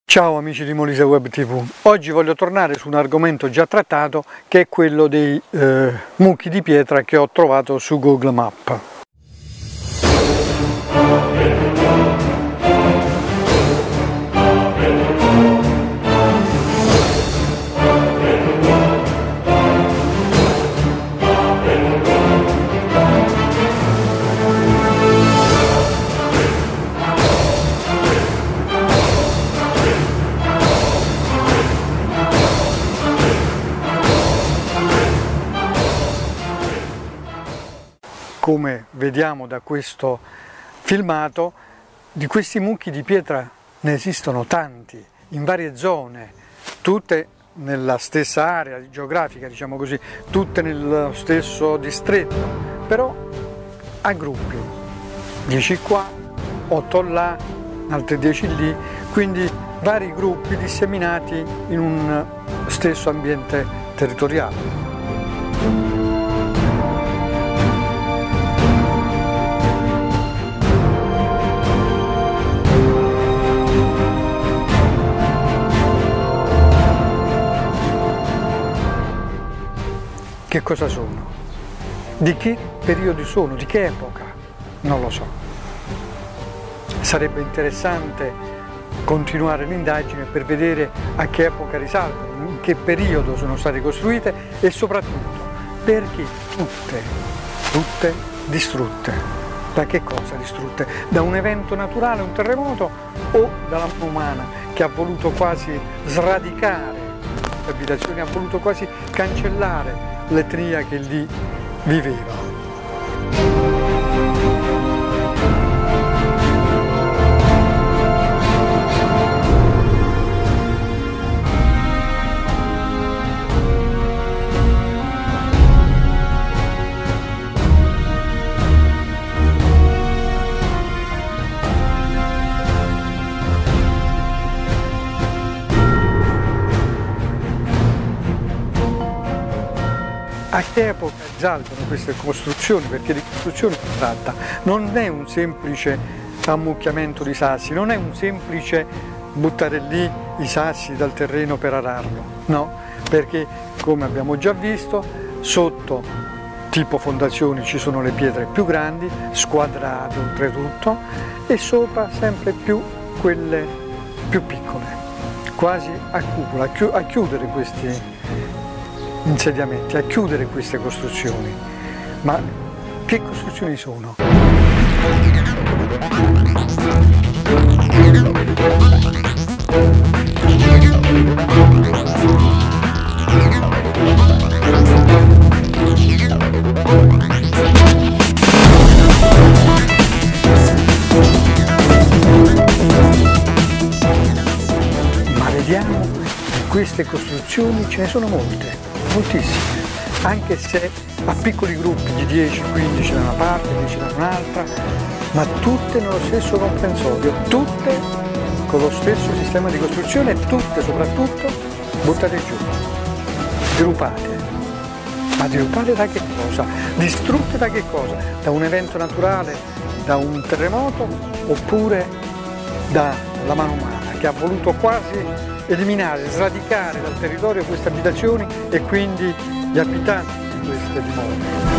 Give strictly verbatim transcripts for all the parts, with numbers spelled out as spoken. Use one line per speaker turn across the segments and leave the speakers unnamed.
Ciao amici di Molise Web tivù, oggi voglio tornare su un argomento già trattato che è quello dei eh, mucchi di pietra che ho trovato su Google Maps. Come vediamo da questo filmato, di questi mucchi di pietra ne esistono tanti, in varie zone, tutte nella stessa area geografica, diciamo così, tutte nello stesso distretto, però a gruppi, dieci qua, otto là, altri dieci lì, quindi vari gruppi disseminati in un stesso ambiente territoriale. Che cosa sono? Di che periodo sono? Di che epoca? Non lo so. Sarebbe interessante continuare l'indagine per vedere a che epoca risalgono, in che periodo sono state costruite e soprattutto perché tutte, tutte distrutte. Da che cosa distrutte? Da un evento naturale, un terremoto, o dalla mano umana che ha voluto quasi sradicare le abitazioni, ha voluto quasi cancellare l'etnia che lì viveva. A che epoca risalgono queste costruzioni? Perché di costruzione si tratta, non è un semplice ammucchiamento di sassi, non è un semplice buttare lì i sassi dal terreno per ararlo, no, perché come abbiamo già visto, sotto tipo fondazioni ci sono le pietre più grandi, squadrate oltretutto, e sopra sempre più quelle più piccole, quasi a cupola, a chiudere questi insediamenti, a chiudere queste costruzioni. Ma che costruzioni sono? Ma vediamo che queste costruzioni ce ne sono molte. Moltissime, anche se a piccoli gruppi di dieci quindici da una parte, dieci da un'altra, ma tutte nello stesso comprensorio, tutte con lo stesso sistema di costruzione e tutte soprattutto buttate giù, diruppate. Ma diruppate da che cosa? Distrutte da che cosa? Da un evento naturale, da un terremoto, oppure dalla mano umana che ha voluto quasi eliminare, sradicare dal territorio queste abitazioni e quindi gli abitanti di queste dimore.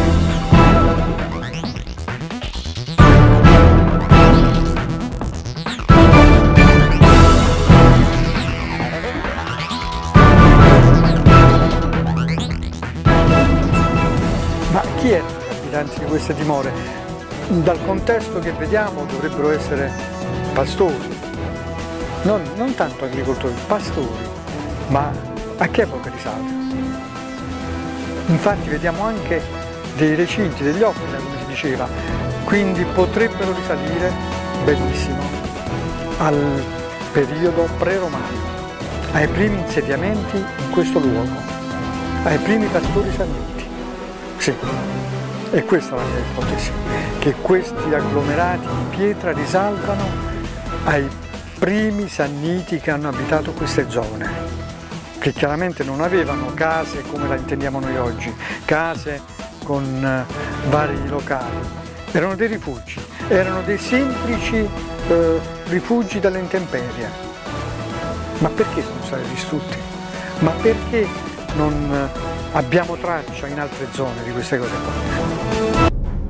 Ma chi erano gli abitanti di queste dimore? Dal contesto che vediamo dovrebbero essere pastori. Non, non tanto agricoltori, pastori, ma a che epoca risalgono? Infatti vediamo anche dei recinti, degli oppida, come si diceva, quindi potrebbero risalire, benissimo, al periodo pre-romano, ai primi insediamenti in questo luogo, ai primi pastori sanniti. Sì, e questa è la mia ipotesi, che questi agglomerati di pietra risalgano ai primi sanniti che hanno abitato queste zone, che chiaramente non avevano case come la intendiamo noi oggi, case con uh, vari locali, erano dei rifugi, erano dei semplici uh, rifugi dalle intemperie. Ma perché sono stati distrutti? Ma perché non abbiamo traccia in altre zone di queste cose qua?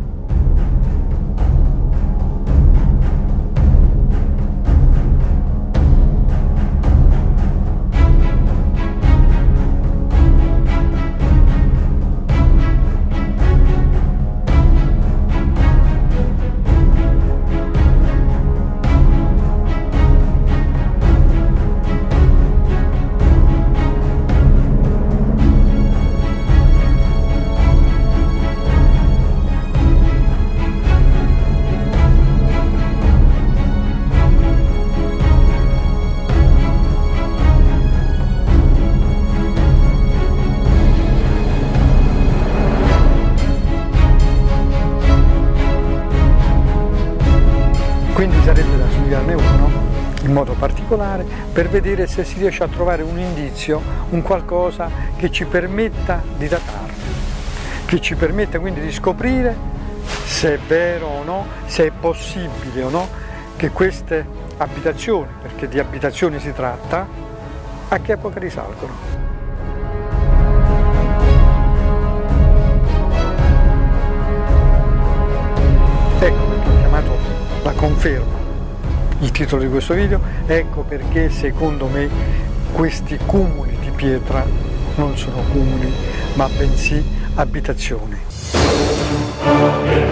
Quindi sarebbe da studiarne uno in modo particolare per vedere se si riesce a trovare un indizio, un qualcosa che ci permetta di datarle, che ci permetta quindi di scoprire se è vero o no, se è possibile o no che queste abitazioni, perché di abitazioni si tratta, a che epoca risalgono. Ecco perché ho chiamato la conferma il titolo di questo video, ecco perché secondo me questi cumuli di pietra non sono cumuli ma bensì abitazioni.